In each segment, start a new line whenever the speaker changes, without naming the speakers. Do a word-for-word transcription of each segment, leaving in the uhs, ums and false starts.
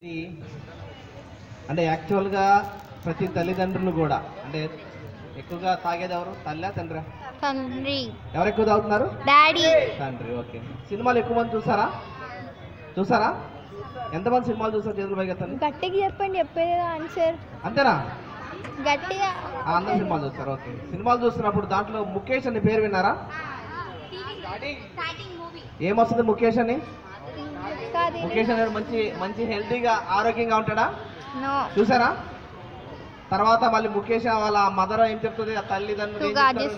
అంటే యాక్చువల్గా ప్రతి తల్లిదండ్రులు కూడా అంటే ఎక్కువగా తాగేది ఎవరు, తల్లి తండ్రి?
తండ్రి.
ఎవరు ఎక్కువ తాగుతున్నారు?
డాడీ.
తండ్రి. ఓకే. సినిమాలు ఎక్కువ మంది చూసారా చూసారా ఎంతమంది సినిమాలు చూసారు? చేతులు పైకి ఎత్తండి.
గట్టిగా చెప్పండి, చెప్పేది ఆన్సర్.
అంతేనా?
గట్టిగా.
అందరు సినిమాలు చూస్తారు. ఓకే. సినిమాలు చూస్తున్నప్పుడు దాంట్లో ముఖేష్ అని పేరు విన్నారా? ఏమొస్తుంది ముఖేష్ అని? ముఖేష్ అనేది మంచి మంచి హెల్తీగా ఆరోగ్యంగా ఉంటాడా? చూసారా? తర్వాత మళ్ళీ ముఖేష్ వాళ్ళ మదర్ ఏం చెప్తుంది, ఆ తల్లిదండ్రులు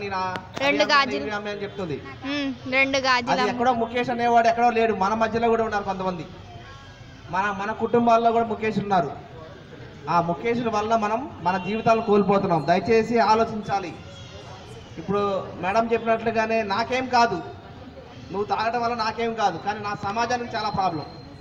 అని చెప్తుంది. అది ఎక్కడో ముఖేష్ అనేవాడు ఎక్కడో లేడు, మన మధ్యలో కూడా ఉన్నారు కొంతమంది. మన మన కుటుంబాల్లో కూడా ముఖేష్ ఉన్నారు. ఆ ముఖేష్ వల్ల మనం మన జీవితాలను కోల్పోతున్నాం. దయచేసి ఆలోచించాలి. ఇప్పుడు మేడం చెప్పినట్లుగానే నాకేం కాదు, నువ్వు తాగడం వల్ల నాకేం కాదు, కానీ నా సమాజానికి చాలా ప్రాబ్లం.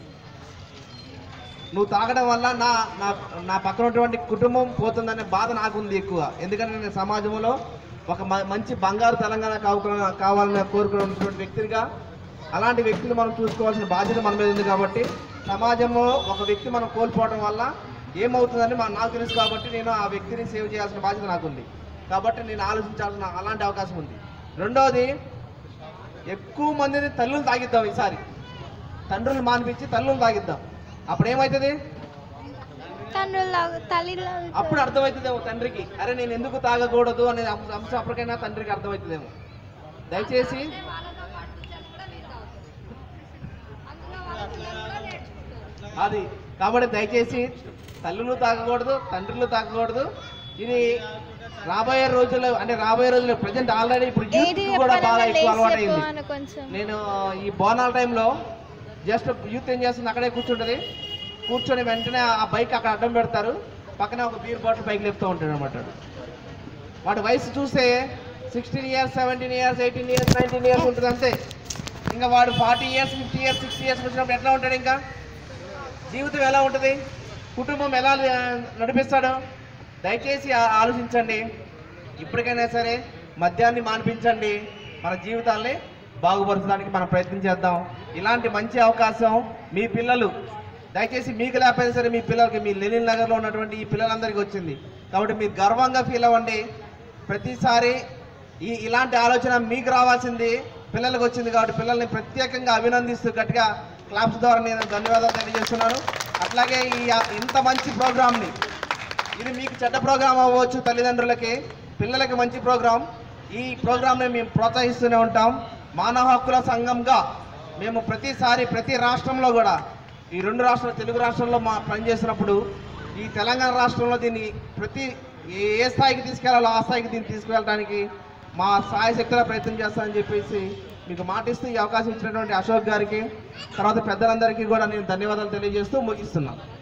నువ్వు తాగడం వల్ల నా నా నా పక్కన ఉన్నటువంటి కుటుంబం పోతుందనే బాధ నాకుంది ఎక్కువ. ఎందుకంటే నేను సమాజంలో ఒక మంచి బంగారు తెలంగాణ కావాలని కావాలని కోరుకున్నటువంటి వ్యక్తిగా అలాంటి వ్యక్తులు మనం చూసుకోవాల్సిన బాధ్యత మన మీద ఉంది. కాబట్టి సమాజంలో ఒక వ్యక్తి మనం కోల్పోవడం వల్ల ఏమవుతుందని మన నాకు తెలుసు. కాబట్టి నేను ఆ వ్యక్తిని సేవ్ చేయాల్సిన బాధ్యత నాకుంది. కాబట్టి నేను ఆలోచించాల్సిన అలాంటి అవకాశం ఉంది. రెండవది, ఎక్కువ మందిని తల్లులు తాగిద్దాం. ఈసారి తండ్రులు మానిపించి తల్లులు తాగిద్దాం. అప్పుడు ఏమవుతుంది? అప్పుడు అర్థమవుతుందేమో తండ్రికి, అరే నేను ఎందుకు తాగకూడదు అనే అంశం అప్పటికైనా తండ్రికి అర్థమవుతుందేమో. దయచేసి అది కాబట్టి దయచేసి తల్లులు తాగకూడదు, తండ్రులు తాగకూడదు. ఇది రాబోయే రోజుల్లో అంటే రాబోయే రోజుల్లో ప్రజెంట్ ఆల్రెడీ ఇప్పుడు యూత్ కూడా బాగా ఎక్కువ అలవాటు అయింది. నేను ఈ బోనాల టైంలో జస్ట్ యూత్ ఏం చేస్తుంది, అక్కడే కూర్చుంటుంది. కూర్చొని వెంటనే ఆ బైక్ అక్కడ అడ్డం పెడతారు, పక్కనే ఒక బీర్ బాటిల్ బైక్ లేపుతూ ఉంటాడు అనమాట. వాడి వయసు చూస్తే sixteen years seventeen years eighteen years nineteen years ఉంటుంది అంతే. ఇంకా వాడు forty years fifty years sixty years వచ్చినప్పుడు ఎట్లా ఉంటాడు? ఇంకా జీవితం ఎలా ఉంటుంది? కుటుంబం ఎలా నడిపిస్తాడు? దయచేసి ఆలోచించండి. ఇప్పటికైనా సరే మద్యాన్ని మాన్పించండి. మన జీవితాల్ని బాగుపరచడానికి మనం ప్రయత్నం చేద్దాం. ఇలాంటి మంచి అవకాశం మీ పిల్లలు, దయచేసి మీకు లేకపోయినా సరే మీ పిల్లలకి, మీ లెనిన్ నగర్లో ఉన్నటువంటి ఈ పిల్లలందరికీ వచ్చింది. కాబట్టి మీరు గర్వంగా ఫీల్ అవ్వండి. ప్రతిసారి ఈ ఇలాంటి ఆలోచన మీకు రావాల్సింది పిల్లలకు వచ్చింది. కాబట్టి పిల్లల్ని ప్రత్యేకంగా అభినందిస్తూ గట్టిగా క్లాప్స్ ద్వారా నేను ధన్యవాదాలు తెలియజేస్తున్నాను. అట్లాగే ఈ ఇంత మంచి ప్రోగ్రామ్ని, ఇది మీకు చెడ్డ ప్రోగ్రాం అవ్వచ్చు, తల్లిదండ్రులకి పిల్లలకి మంచి ప్రోగ్రాం. ఈ ప్రోగ్రామ్ని మేము ప్రోత్సహిస్తూనే ఉంటాం. మానవ హక్కుల సంఘంగా మేము ప్రతిసారి ప్రతి రాష్ట్రంలో కూడా, ఈ రెండు రాష్ట్రాలు తెలుగు రాష్ట్రాల్లో మా పనిచేసినప్పుడు ఈ తెలంగాణ రాష్ట్రంలో దీన్ని ప్రతి ఏ స్థాయికి తీసుకెళ్లాలో ఆ స్థాయికి దీన్ని తీసుకువెళ్ళడానికి మా సాయశక్తిగా ప్రయత్నం చేస్తామని చెప్పేసి మీకు మాటిస్తూ ఈ అవకాశం ఇచ్చినటువంటి అశోక్ గారికి, తర్వాత పెద్దలందరికీ కూడా నేను ధన్యవాదాలు తెలియజేస్తూ ముగిస్తున్నాను.